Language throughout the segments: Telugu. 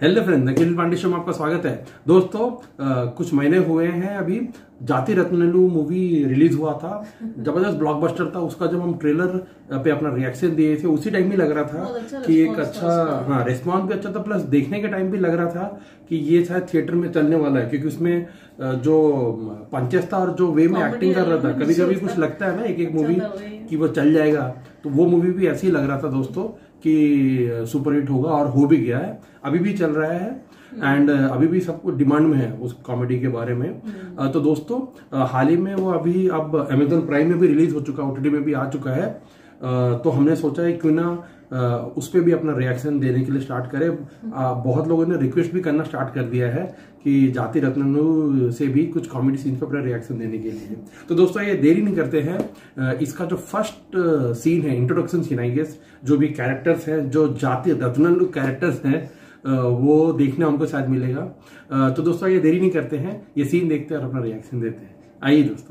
Hello friend, Akhil Pandey show में आपका स्वागत है। दोस्तों कुछ महीने हुए हैं, अभी जाति रत्नलू मूवी रिलीज हुआ था। जबरदस्त ब्लॉकबस्टर था। उसका जब हम ट्रेलर पे अपना रिएक्शन दिए थे उसी टाइम ही लग रहा था कि एक अच्छा रिस्पॉन्स भी अच्छा था, प्लस देखने के टाइम भी लग रहा था कि ये शायद थिएटर में चलने वाला है, क्योंकि उसमें जो पंचेस था और जो वे में एक्टिंग कर रहा था, कभी कभी कुछ लगता है ना एक एक मूवी कि वो चल जाएगा, तो वो मूवी भी ऐसे ही लग रहा था दोस्तों कि सुपरहिट होगा, और हो भी गया है। अभी भी चल रहा है एंड अभी भी सब कुछ डिमांड में है उस कॉमेडी के बारे में। तो दोस्तों हाल ही में वो अभी अब अमेजन प्राइम में भी रिलीज हो चुका है, ओटीटी में भी आ चुका है। तो हमने सोचा है क्यों ना उस पर भी अपना रिएक्शन देने के लिए स्टार्ट करें। बहुत लोगों ने रिक्वेस्ट भी करना स्टार्ट कर दिया है कि जाति रत्नलू से भी कुछ कॉमेडी सीन पर अपना रिएक्शन देने के लिए। तो दोस्तों ये देरी नहीं करते हैं, इसका जो फर्स्ट सीन है, इंट्रोडक्शन सीन आई गेस, जो भी कैरेक्टर्स हैं, जो जाति रत्नलू कैरेक्टर्स हैं, वो देखने हमको शायद मिलेगा। तो दोस्तों ये देरी नहीं करते हैं, ये सीन देखते हैं और अपना रिएक्शन देते हैं। आइए दोस्तों।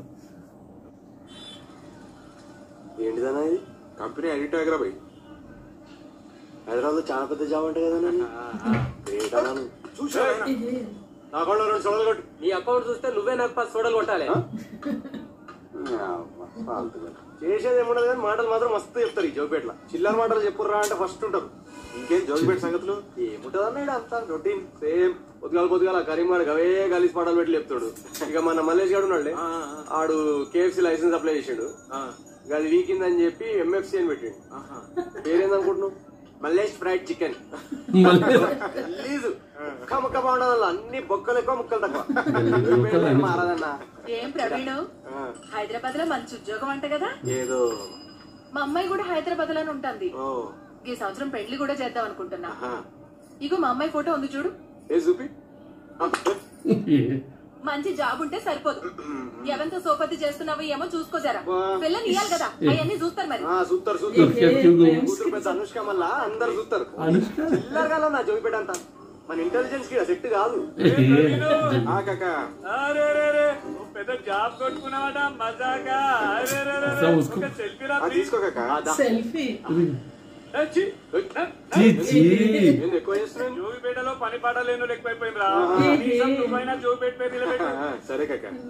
कंपनी एडिट आएगा भाई, హైదరాబాద్ చాలా పెద్ద జాబ్ అంటే కదా నా అకౌంట్ రెండు సోడలు కొట్టు. నీ అకౌంట్ చూస్తే నువ్వే నాకు 10 సోడలు కొట్టాలి. చేసేది ఏముండదు కానీ మాటలు మాత్రం మస్తు చెప్తారు ఈ జోగిపేటలో. చిల్లర మాటలు చెప్పుర్రా అంటే ఫస్ట్ ఉంటారు. ఇంకేం జోగిపేట సంగతులు ఏముంటది అన్నాడు, అంతా రొటీన్ సేమ్. పొద్దుగాల కరీంగాడు అవే కలిసి పాటలు పెట్టి చెప్తాడు. ఇక మన మల్లేష్ గారు ఉన్నాడు, ఆడు KFC లైసెన్స్ అప్లై చేసాడు. అది వీకిందని చెప్పి MFC అని పెట్టిండు. పేరేందనుకుంటున్నావు? Mallesh fried chicken. ముక్క బాగుండదు, అన్ని బొక్కలు ఎక్కువ ముక్కలు తక్కువ. మారదన్నా. ఏం ప్రవీణ్, హైదరాబాద్ లో మంచి ఉద్యోగం అంట కదా? ఏదో మా అమ్మాయి కూడా హైదరాబాద్ లోనే ఉంటుంది. ఈ సంవత్సరం పెళ్లి కూడా చేద్దాం అనుకుంటున్నా. ఇగో మా అమ్మాయి ఫోటో ఉంది చూడు. ఏ చూపి. మంచి జాబ్ ఉంటే సరిపోదు, ఎవరితో సోపతి చేస్తున్నావు ఏమో చూసుకోజారా. పిల్లని ఇయ్యాలి కదా, అవన్నీ చూస్తారు మరి. చూస్తారు కూతురు పెద్ద అనుష్క, మళ్ళా అందరు చూస్తారు. చిల్లరగా నా జోగిపేట అంతా మన ఇంటెలిజెన్స్ కి సెట్ కాదు. పెద్ద జాబ్ కొట్టుకున్నావట మజాగా. తీసుకోక సెల్ఫీ. జోగిపేటలో పని పాట లేను ఎక్కువైపోయిందిరా. జోగిపేట పేరు నిలబెట్టు. సరే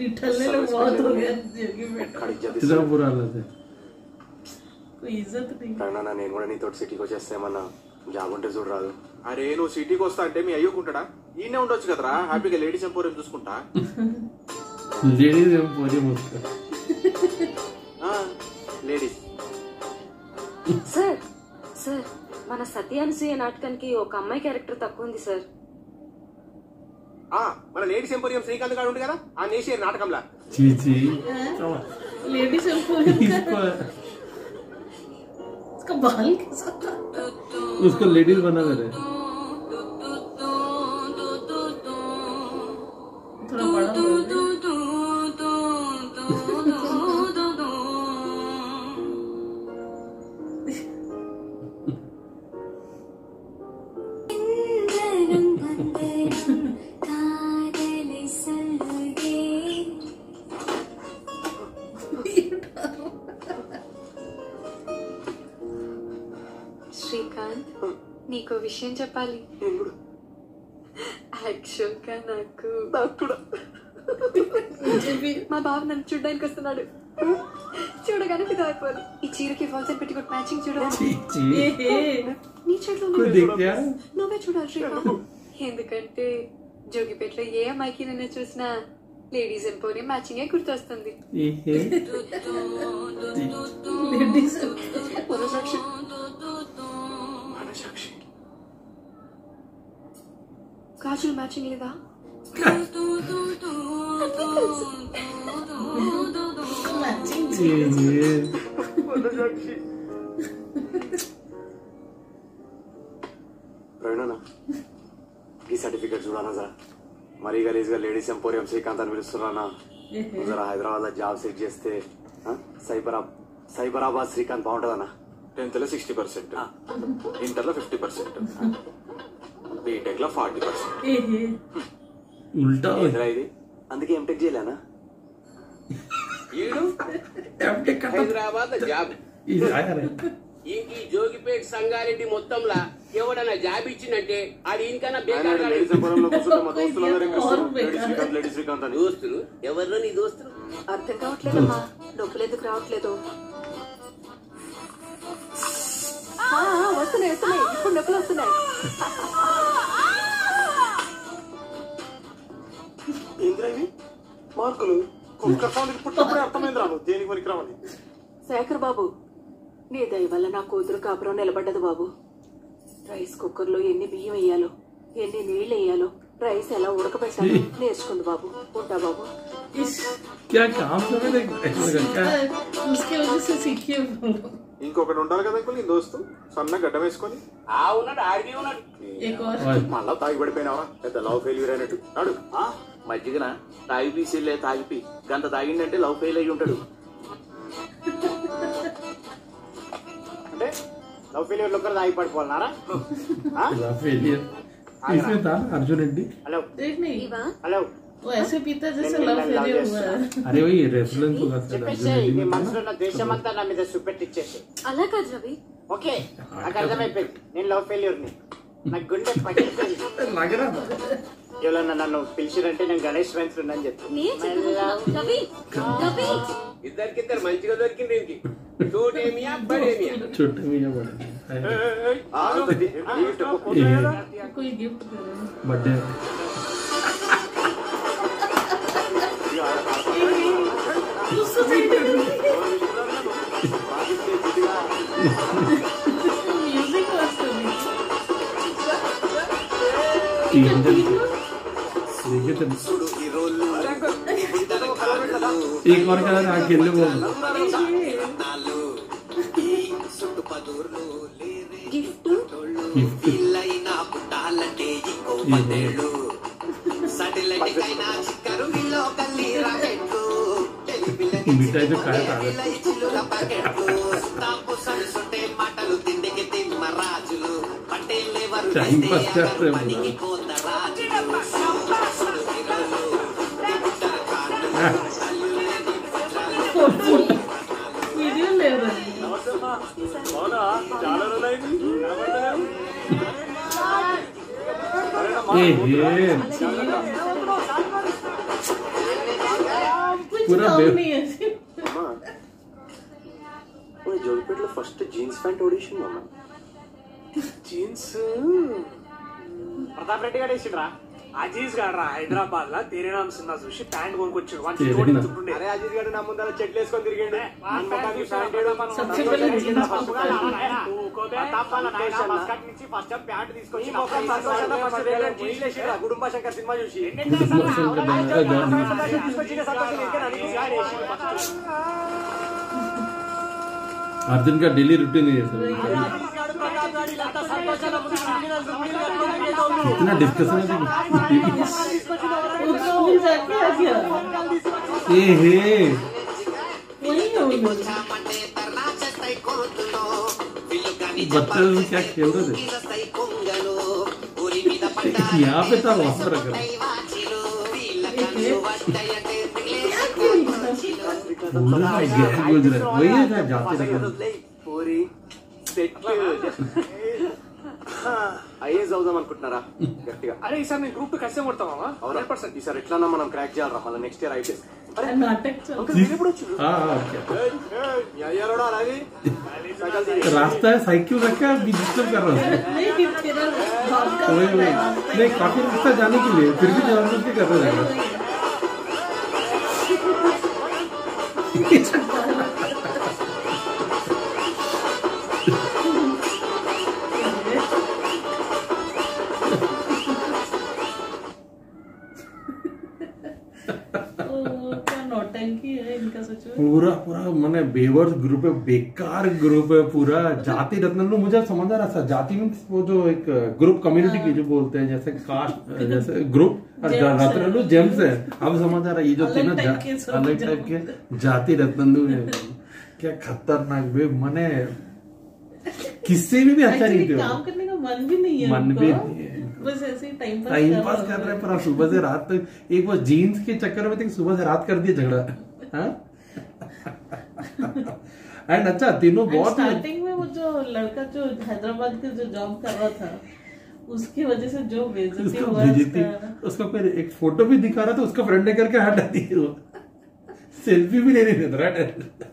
నేను కూడా నీతో సిటీకి వచ్చేస్తామన్నా జాబ్ ఉంటే చూడరాదు. అరే నువ్వు సిటీకి వస్తా అంటే మీ అయ్యకుంటాడా? ఈయనే ఉండొచ్చు కదరా, హ్యాపీగా లేడీస్ ఎంపోరియం చూసుకుంటా. లేడీస్ సార్ సార్, మన సత్యానుసూయ నాటకానికి ఒక అమ్మాయి క్యారెక్టర్ తక్కువ ఉంది సార్. మన లేడీస్ ఎంపోరియం శ్రీకాంత్ గారు ఉంది కదా, ఆ నేషియర్ నాటకంలా. लेडीज उसका बाल कैसा था? उसको लेडीज बना दे रहे। थोड़ा बड़ा हो गया। శ్రీకాంత్, నీకో విషయం చెప్పాలి. యాక్చువల్ గా నాకు మా బాబు నన్ను చూడడానికి వస్తున్నాడు. చూడగానే ఫిదా అయిపోవాలి. ఈ చీరకి ఫాల్స్ అండ్ పెట్టికొట్ మ్యాచింగ్ చూడాలి. నీ చేతిలో నువ్వే చూడాలి శ్రీకాంత్. ఎందుకంటే జోగిపేటలో ఏ అమ్మాయికి నన్ను చూసినా లేడీస్ ఎంపోరియం మ్యాచింగే గుర్తొస్తుంది. గాజులు మ్యాచింగ్ లేదా? ప్రవీణ, ఈ సర్టిఫికేట్ చూడాలా జరా. మరీ గలీజ్ గా లేడీస్ ఎంపోరియం శ్రీకాంత్ అని పిలుస్తున్నానా? జరా హైదరాబాద్ లో జాబ్ సెట్ చేస్తే సైబరాబాద్ శ్రీకాంత్ బాగుంటదన్నా. 10th లో 60%, ఇంటర్ లో 50%, బీటెక్ లో 40%. ఉల్టా ఇది అందుకే ఎంటెక్ చేయలేనా? హైదరాబాద్ జాబ్ ఇంక ఈ జోగిపేట సంగారెడ్డి మొత్తంలా ఎవడన్నా జాబ్ ఇచ్చిందంటే ఆడి ఇంకన్నా దోస్తులు ఎవరు నీ దోస్తులు అర్థం కావట్లేదమ్మా డబ్బులు ఎందుకు రావట్లేదు వస్తున్నాయి వస్తున్నాయి ఇప్పుడు నొప్పులు వస్తున్నాయి ఏంద్రవి మార్కులు పుట్టప్పుడే అర్థమైంది రాను దేనికి పనికి రావని శేఖర్ బాబు నీ దయ వల్ల నా కూతురు కాపురం నిలబడ్డదు బాబు రైస్ కుక్కర్ లో ఎన్ని బియ్యం వేయాలో ఎన్ని నీళ్లు వేయాలో రైస్ ఎలా ఉడకబెట్టాలో నేర్చుకుంది బాబు ఉంటా బాబు ఇంకొకటి ఉండాలి కదా నీ దోస్తు సన్న గడ్డ వేసుకొని ఉన్నాడు ఆడికి ఉన్నాడు మళ్ళా తాగి పడిపోయినావా పెద్ద లవ్ ఫెయిల్యూర్ అయినట్టు నాడు మజ్జిగన తాగి పీసిలే తాగిపి గంట తాగిందంటే లవ్ ఫెయిల్ అయ్యి ఉంటాడు అంటే లవ్ ఫెయిల్యూర్ లో తాగి పడిపోవాలన్నారా अर्जुन रेड्डी హలో ఇవా హలో वो ऐसे पीता जैसे लव फेलियर हुआ है अरे वही रेफरेंस होगा सर చెప్పేసి నీ మనసులో ఉన్న దేశమంతా నా మీద చూపెట్టిచ్చేసి అలా కాదు రవి ఓకే నాకు అర్థమైపోయింది నేను లవ్ ఫెయిల్యూర్ ని నాకు గుండె పగిలిపోయింది ఎవరన్నా నన్ను పిలిచిరంటే నేను గణేష్ ఫ్రెండ్స్ అని చెప్తాను రవి రవి ఇద్దరికిద్దరు మంచిగా దొరికింది దీనికి చోటేమియా బడేమియా छोटे मियां बड़े कोई गिफ्ट दे रहा है बर्थडे उससे म्यूजिक वास्ते एक और कलर अकेले बोल గిఫ్ట్ मिठाई जो खाया था टाइम पास कर रहे वीडियो ले रहा है చాలా రోజులైంది पूरा नहीं है జోగిపేటలో ఫస్ట్ జీన్స్ ప్యాంట్ ఆడిషన్ అమ్మ జీన్స్ ప్రతాప్ రెడ్డి గారు వేసిండ్రా అజీజ్ గారు హైదరాబాద్ లో తేరేనాం సినిమా చూసి ప్యాంట్ కొనుక్కొచ్చాడు అరే అజీజ్ గారు నా ముందర చెట్లు వేసుకొని తిరిగిండే ప్యాంట్ తీసుకొచ్చి గుడుంబ శంకర్ సినిమా చూసి अर्जुन का डेली रूटीन है सर कितना डिस्कशन है ये हे बच्चे क्या खेल रहे थे यहाँ पे था वहां पर पूरा गैस गुजरा वही है जाते పూరి ఐఏఎస్ అవుదాం అనుకుంటున్నారా గట్టిగా అరే ఈసారి నేను గ్రూప్ కష్టం కొడతామా 100% ఈసారి ఎట్లన్నా మనం క్రాక్ చేయాలరా మళ్ళీ నెక్స్ట్ ఇయర్ ఐపీఎస్ नाटक रास्ता है साइकिल रखा है डिस्टर्ब कर रहा है नहीं काफी रास्ता जाने के लिए फिर भी जबरदस्ती कर रहा है पूरा पूरा मैंने बेवर्स ग्रुप है बेकार ग्रुप है पूरा जाति रत्नलू मुझे समझ आ रहा था जाति मीन्स वो जो एक ग्रुप कम्युनिटी की जो बोलते हैं जैसे कास्ट जैसे ग्रुप रत्नलू जेम्स है अब समझ आ रहा है ये जो तीनों अलग टाइप के जाति रत्नलू है क्या खतरनाक बे मने किससे भी अच्छा नहीं थे काम करने का मन भी नहीं है मन भी नहीं है बस ऐसे ही टाइम पास कर रहे हैं पर सुबह से रात तक एक बार जीन्स के चक्कर में सुबह से रात कर दिया झगड़ा एंड अच्छा तीनों बहुत स्टार्टिंग में वो जो लड़का जो हैदराबाद के जो जॉब कर रहा था उसकी वजह से जो बेइज्जती हुआ उसका कोई एक फोटो भी दिखा रहा था, उसका फ्रेंड करके हटा दी, वो सेल्फी भी नहीं देता रहा।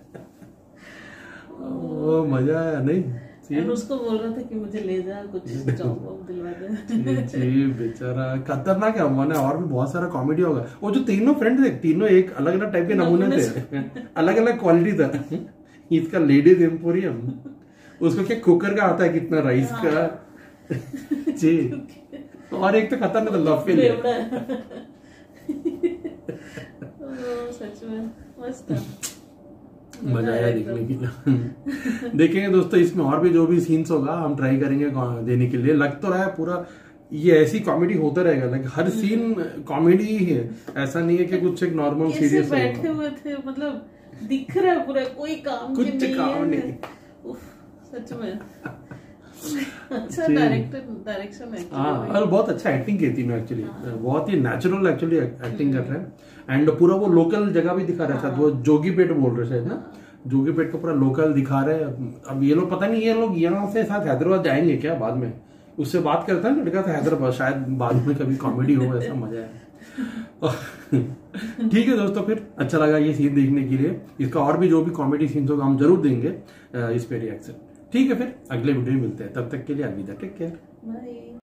वो मजा आया नहीं। और उसको बोल रहा था कि मुझे ले जा, कुछ जॉब दिलवा दे। जी बेचारा खतरनाक है। मैंने और भी बहुत सारा कॉमेडी होगा। वो जो तीनों फ्रेंड थे, तीनों एक अलग अलग टाइप के नमूने थे, अलग अलग क्वालिटी था। इसका लेडीज एम्पोरियम, उसको क्या कुकर का आता है कितना राइस का जी, और एक तो खतरनाक था लव फेलियर। सच में मस्त था, मजा आया देखने के लिए। देखेंगे दोस्तों इसमें और भी जो भी सीन्स होगा हम ट्राई करेंगे देने के लिए। लग तो रहा है पूरा ये ऐसी कॉमेडी होता रहेगा, लाइक हर सीन कॉमेडी ही है, ऐसा नहीं है कि कुछ एक नॉर्मल सीरियस बैठे हुए थे, मतलब दिख रहा है पूरा, कोई काम कुछ काम नहीं। सच में अच्छा डायरेक्शन है। हाँ, और बहुत अच्छा एक्टिंग की थी एक्चुअली, बहुत ही नेचुरल एक्चुअली एक्टिंग कर रहे हैं। एंड पूरा वो लोकल जगह भी दिखा रहा था, वो जोगीपेट बोल रहे शायद ना, जोगीपेट का पूरा लोकल दिखा रहे हैं। अब ये लोग पता नहीं ये लोग यहाँ से साथ हैदराबाद जाएंगे क्या बाद में, उससे बात करता है लड़का था हैदराबाद, शायद बाद में कभी कॉमेडी हो, ऐसा मजा है। ठीक है दोस्तों, फिर अच्छा लगा ये सीन देखने के लिए। इसका और भी जो भी कॉमेडी सीन्स होगा हम जरूर देंगे इस पे रिएक्शन। ठीक है, फिर अगले वीडियो में मिलते हैं, तब तक के लिए अलविदा, टेक केयर, बाय।